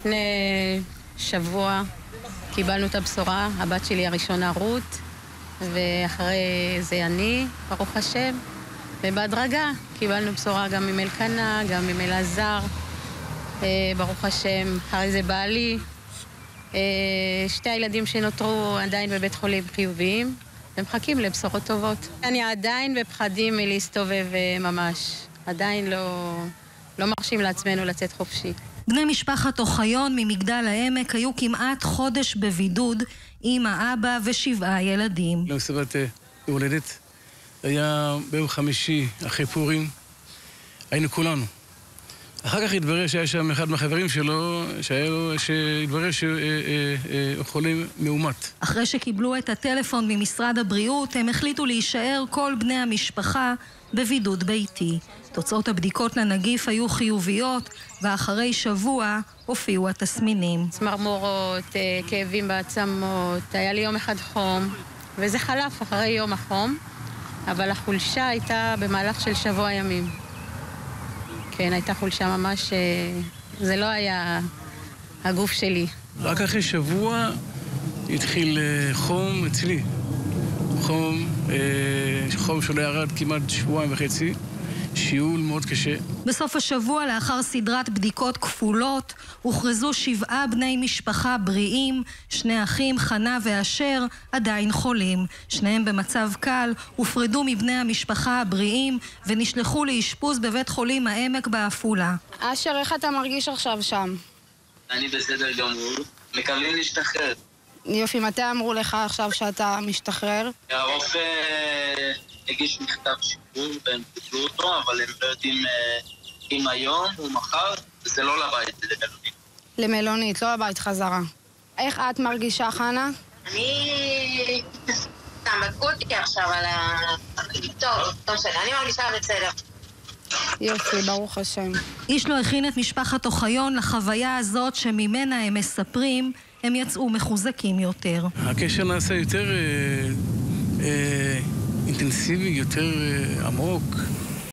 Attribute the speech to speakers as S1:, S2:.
S1: לפני שבוע קיבלנו את הבשורה, הבת שלי הראשונה רות, ואחרי זה אני, ברוך השם. ובהדרגה קיבלנו בשורה גם עם אלקנה, גם עם אלעזר, ברוך השם. אחרי זה בעלי, שתי הילדים שנותרו עדיין בבית חולים חיוביים, ומחכים לבשורות טובות. אני עדיין בפחדים מלהסתובב ממש, עדיין לא מרשים לעצמנו לצאת חופשי.
S2: בני משפחת אוחיון ממגדל העמק היו כמעט חודש בבידוד עם האבא ושבעה ילדים.
S3: למסיבת הולדת, היה ביום חמישי אחרי פורים, היינו כולנו. אחר כך התברר שהיה שם אחד מהחברים שלו, שהתברר שהוא חולה מאומת.
S2: אחרי שקיבלו את הטלפון ממשרד הבריאות, הם החליטו להישאר כל בני המשפחה בבידוד ביתי. תוצאות הבדיקות לנגיף היו חיוביות, ואחרי שבוע הופיעו התסמינים.
S1: צמרמורות, כאבים בעצמות, היה לי יום אחד חום, וזה חלף אחרי יום החום, אבל החולשה הייתה במהלך של שבוע ימים. כן, הייתה חולשה ממש, זה לא היה הגוף שלי.
S3: רק אחרי שבוע התחיל חום אצלי. חום שלא ירד כמעט שבועיים וחצי, שיעול מאוד קשה.
S2: בסוף השבוע, לאחר סדרת בדיקות כפולות, הוכרזו 7 בני משפחה בריאים, 2 אחים, חנה ואשר, עדיין חולים. שניהם במצב קל, הופרדו מבני המשפחה הבריאים, ונשלחו לאשפוז בבית חולים העמק בעפולה.
S4: אשר, איך אתה מרגיש עכשיו שם?
S5: אני בסדר גמור, מקווים להשתחרר.
S4: יופי, מתי אמרו לך עכשיו שאתה משתחרר?
S5: הרופא הגיש מכתב שחרור והם קיבלו אותו, אבל הם לא יודעים אם היום או מחר, זה לא לבית, זה למלונית.
S4: למלונית, לא לבית חזרה. איך את מרגישה, חנה?
S6: אני... בדקו אותי עכשיו על ה... טוב שלי, אני מרגישה בסדר.
S4: יופי, ברוך השם.
S2: איש לא הכין את משפחת אוחיון לחוויה הזאת שממנה הם מספרים, הם יצאו מחוזקים יותר.
S3: הקשר נעשה יותר אינטנסיבי, יותר עמוק.